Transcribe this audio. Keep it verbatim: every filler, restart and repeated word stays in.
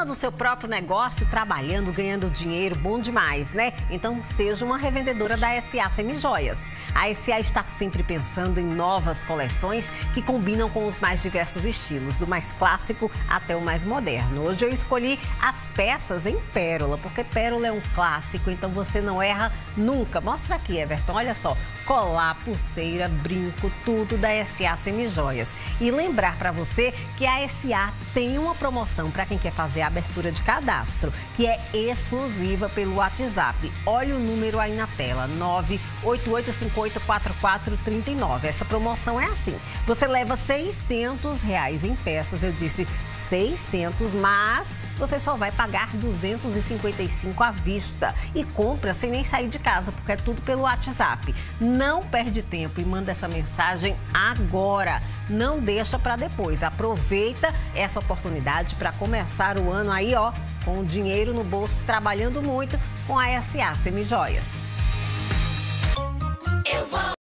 dona do seu próprio negócio, trabalhando, ganhando dinheiro, bom demais, né? Então seja uma revendedora da S A Semijoias. A S A está sempre pensando em novas coleções que combinam com os mais diversos estilos, do mais clássico até o mais moderno. Hoje eu escolhi as peças em pérola, porque pérola é um clássico, então você não erra nunca. Mostra aqui, Everton, olha só. Colar, pulseira, brinco, tudo da S A Semijoias. E lembrar para você que a S A tem uma promoção para quem quer fazer a abertura de cadastro, que é exclusiva pelo WhatsApp. Olha o número aí na tela, nove oito oito cinco oito quatro quatro três nove. Essa promoção é assim, você leva seiscentos reais em peças, eu disse seiscentos, mas você só vai pagar duzentos e cinquenta e cinco à vista e compra sem nem sair de casa, porque é tudo pelo WhatsApp. Não perde tempo e manda essa mensagem agora. Não deixa para depois. Aproveita essa oportunidade para começar o ano aí, ó, com o dinheiro no bolso, trabalhando muito com a S A Semijoias.